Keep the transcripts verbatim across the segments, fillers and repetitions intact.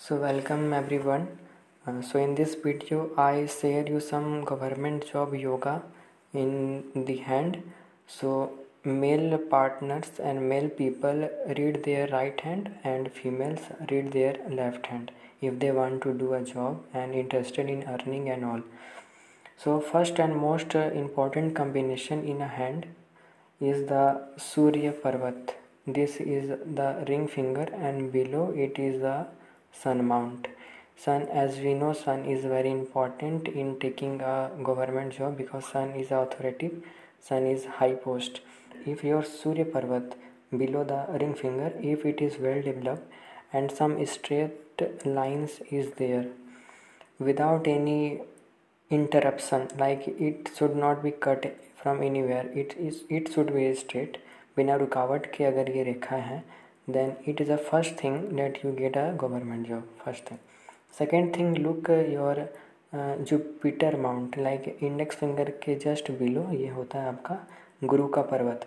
So welcome everyone. Uh, so in this video I share you some government job yoga in the hand. So male partners and male people read their right hand and females read their left hand if they want to do a job and interested in earning and all. So first and most uh, important combination in a hand is the Surya Parvat. This is the ring finger and below it is the sun mount. Sun, as we know, sun is very important in taking a government job because sun is authoritative, sun is high post. If your Surya Parvat below the ring finger, if it is well developed and some straight lines is there without any interruption, like it should not be cut from anywhere, it is it should be straight बिना रुकावट के अगर ये रेखा है then it is the first thing that you get a government job. First thing. Second thing, look your uh, Jupiter mount, like index finger के just below ये होता है आपका गुरु का पर्वत.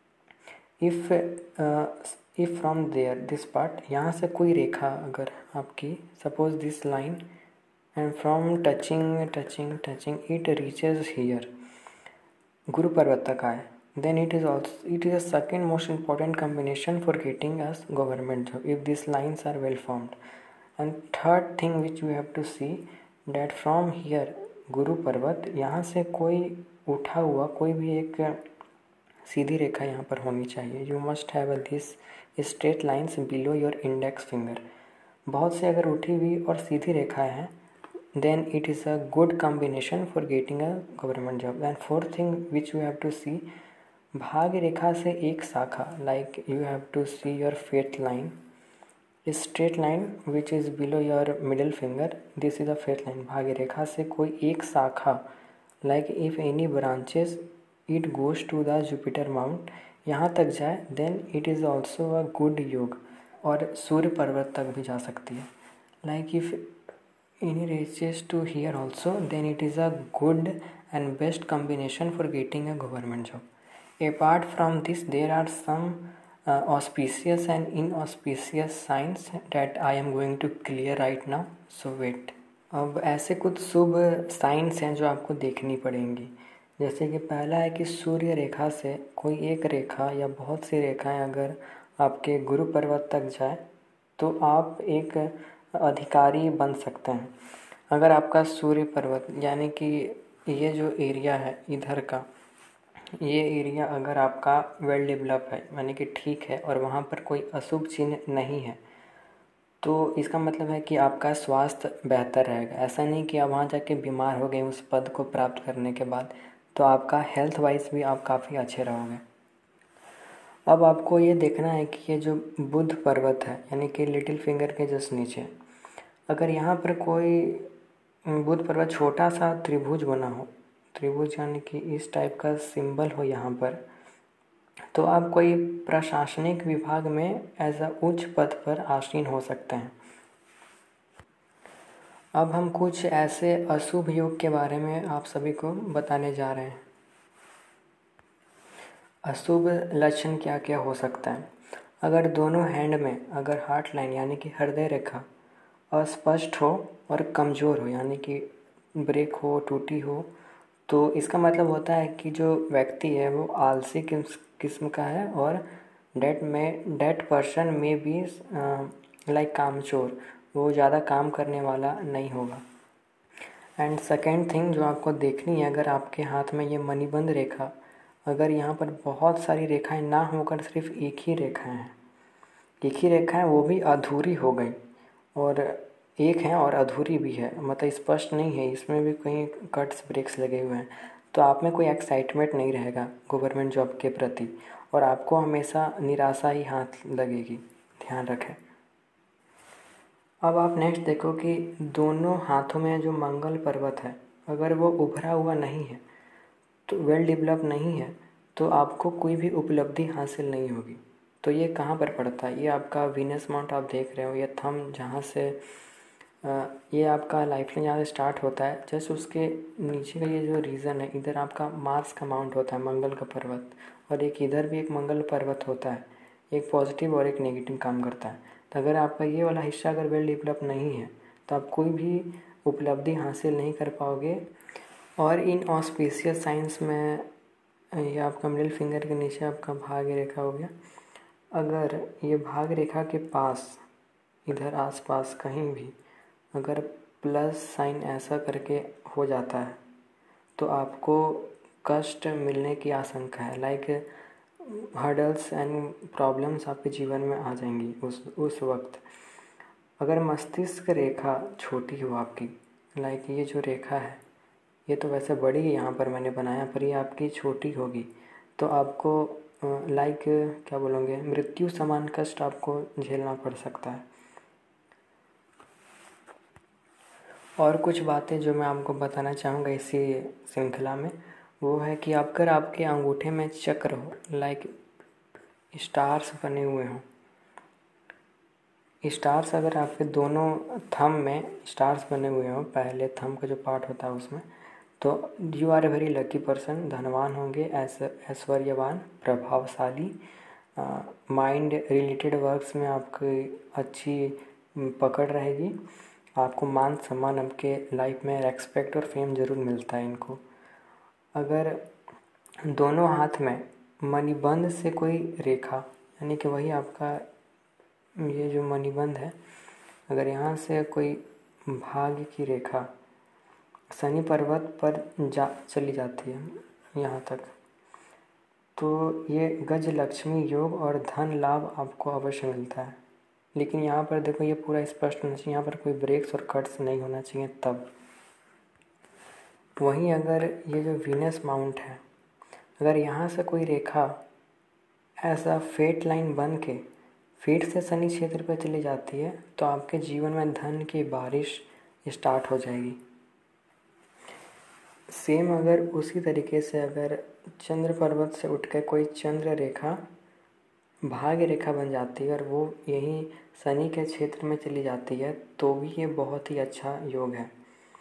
if uh, if from there this part, यहाँ से कोई रेखा अगर आपकी suppose this line and from touching touching touching it reaches here Guru पर्वत तक आए, then it is also it is a second most important combination for getting us government job if these lines are well formed. And third thing which we have to see that from here गुरु पर्वत, यहाँ से कोई उठा हुआ कोई भी एक सीधी रेखा यहाँ पर होनी चाहिए. You must have this straight lines below your index finger. बहुत से अगर उठी हुई और सीधी रेखाएं हैं then it is a good combination for getting a government job. And fourth thing which you have to see, भाग्य रेखा से एक शाखा, like you have to see your fifth line, straight line which is below your middle finger, this is a fifth line. भाग्य रेखा से कोई एक शाखा, like if any branches it goes to the Jupiter mount, यहाँ तक जाए then it is also a good योग, और सूर्य पर्वत तक भी जा सकती है. like if any reaches to here also, then it is a good and best combination for getting a government job. Apart from this, there are some uh, auspicious and inauspicious signs that I am going to clear right now. So wait. अब ऐसे कुछ शुभ science हैं जो आपको देखनी पड़ेंगी. जैसे कि पहला है कि सूर्य रेखा से कोई एक रेखा या बहुत सी रेखाएं अगर आपके गुरु पर्वत तक जाए तो आप एक अधिकारी बन सकते हैं. अगर आपका सूर्य पर्वत यानी कि ये जो एरिया है इधर का, ये एरिया अगर आपका वेल डेवलप है यानी कि ठीक है और वहाँ पर कोई अशुभ चिन्ह नहीं है, तो इसका मतलब है कि आपका स्वास्थ्य बेहतर रहेगा. ऐसा नहीं कि आप वहाँ जाके बीमार हो गए उस पद को प्राप्त करने के बाद, तो आपका हेल्थ वाइज भी आप काफ़ी अच्छे रहोगे. अब आपको ये देखना है कि ये जो बुध पर्वत है यानी कि लिटिल फिंगर के जस्ट नीचे, अगर यहाँ पर कोई बुध पर्वत छोटा सा त्रिभुज बना हो, त्रिभुज यानी कि इस टाइप का सिंबल हो यहाँ पर, तो आप कोई प्रशासनिक विभाग में एज अ उच्च पद पर आसीन हो सकते हैं. अब हम कुछ ऐसे अशुभ योग के बारे में आप सभी को बताने जा रहे हैं. अशुभ लक्षण क्या क्या हो सकता है. अगर दोनों हैंड में अगर हार्ट लाइन यानी कि हृदय रेखा अस्पष्ट हो और कमज़ोर हो यानी कि ब्रेक हो, टूटी हो, तो इसका मतलब होता है कि जो व्यक्ति है वो आलसी किस्म का है और डेट में डेट पर्सन में भी लाइक कामचोर, वो ज़्यादा काम करने वाला नहीं होगा. एंड सेकेंड थिंग जो आपको देखनी है, अगर आपके हाथ में ये मणिबंध रेखा, अगर यहाँ पर बहुत सारी रेखाएं ना होकर सिर्फ एक ही रेखा है, एक ही रेखा है वो भी अधूरी हो गई, और एक है और अधूरी भी है, मतलब स्पष्ट नहीं है, इसमें भी कहीं कट्स ब्रेक्स लगे हुए हैं, तो आप में कोई एक्साइटमेंट नहीं रहेगा गवर्नमेंट जॉब के प्रति और आपको हमेशा निराशा ही हाथ लगेगी. ध्यान रखें. अब आप नेक्स्ट देखो कि दोनों हाथों में जो मंगल पर्वत है अगर वो उभरा हुआ नहीं है, तो वेल डेवलप नहीं है, तो आपको कोई भी उपलब्धि हासिल नहीं होगी. तो ये कहाँ पर पड़ता है, ये आपका वीनस माउंट आप देख रहे हो, ये थंब जहाँ से ये आपका लाइफ लाइन जहाँ से स्टार्ट होता है, जस्ट उसके नीचे का ये जो रीज़न है, इधर आपका मार्स का माउंट होता है, मंगल का पर्वत, और एक इधर भी एक मंगल पर्वत होता है, एक पॉजिटिव और एक नेगेटिव काम करता है. तो अगर आपका ये वाला हिस्सा अगर वेल डेवलप नहीं है तो आप कोई भी उपलब्धि हासिल नहीं कर पाओगे। और इन ऑस्पिशियस साइंस में ये आपका मिडिल फिंगर के नीचे आपका भाग्य रेखा हो गया, अगर ये भाग्य रेखा के पास इधर आसपास कहीं भी अगर प्लस साइन ऐसा करके हो जाता है तो आपको कष्ट मिलने की आशंका है। लाइक हर्डल्स एंड प्रॉब्लम्स आपके जीवन में आ जाएंगी उस उस वक्त। अगर मस्तिष्क रेखा छोटी हो आपकी, लाइक ये जो रेखा है ये तो वैसे बड़ी है यहाँ पर मैंने बनाया, पर ये आपकी छोटी होगी तो आपको लाइक क्या बोलोगे, मृत्यु समान कष्ट आपको झेलना पड़ सकता है। और कुछ बातें जो मैं आपको बताना चाहूँगा इसी श्रृंखला में, वो है कि अगर आपके अंगूठे में चक्र हो, लाइक स्टार्स बने हुए हों, स्टार्स अगर आपके दोनों थंब में स्टार्स बने हुए हों, पहले थंब का जो पार्ट होता है उसमें, तो you are a very lucky person, धनवान होंगे, ऐश्वर्यवान, प्रभावशाली, माइंड रिलेटेड वर्क्स में आपकी अच्छी पकड़ रहेगी, आपको मान सम्मान, आपके लाइफ में रेस्पेक्ट और फेम ज़रूर मिलता है इनको। अगर दोनों हाथ में मणिबंध से कोई रेखा, यानी कि वही आपका ये जो मणिबंध है, अगर यहाँ से कोई भाग्य की रेखा शनि पर्वत पर जा चली जाती है यहाँ तक, तो ये गज लक्ष्मी योग और धन लाभ आपको अवश्य मिलता है। लेकिन यहाँ पर देखो ये पूरा स्पष्ट होना चाहिए, यहाँ पर कोई ब्रेक्स और कट्स नहीं होना चाहिए तब। वहीं अगर ये जो वीनस माउंट है, अगर यहाँ से कोई रेखा ऐसा फेट लाइन बन के फिर से शनि क्षेत्र पर चली जाती है तो आपके जीवन में धन की बारिश स्टार्ट हो जाएगी। सेम अगर उसी तरीके से अगर चंद्र पर्वत से उठ के कोई चंद्र रेखा भाग्य रेखा बन जाती है और वो यहीं शनि के क्षेत्र में चली जाती है तो भी ये बहुत ही अच्छा योग है।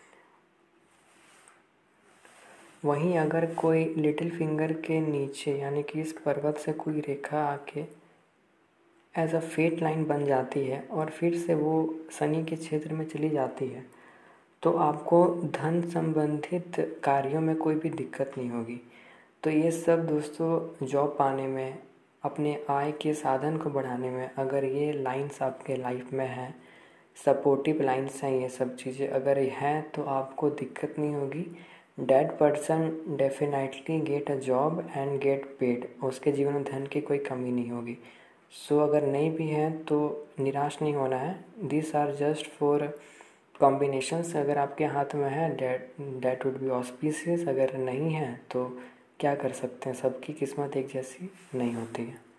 वहीं अगर कोई लिटिल फिंगर के नीचे यानी कि इस पर्वत से कोई रेखा आके एज अ फेट लाइन बन जाती है और फिर से वो शनि के क्षेत्र में चली जाती है तो आपको धन संबंधित कार्यों में कोई भी दिक्कत नहीं होगी। तो ये सब दोस्तों जॉब पाने में, अपने आय के साधन को बढ़ाने में अगर ये लाइंस आपके लाइफ में हैं, सपोर्टिव लाइंस हैं, ये सब चीज़ें अगर हैं तो आपको दिक्कत नहीं होगी। That person definitely get a job and get paid, उसके जीवन में धन की कोई कमी नहीं होगी। सो so, अगर नहीं भी है तो निराश नहीं होना है। This are just four combinations. अगर आपके हाथ में है that that would be auspicious, अगर नहीं है तो क्या कर सकते हैं, सबकी किस्मत एक जैसी नहीं होती है।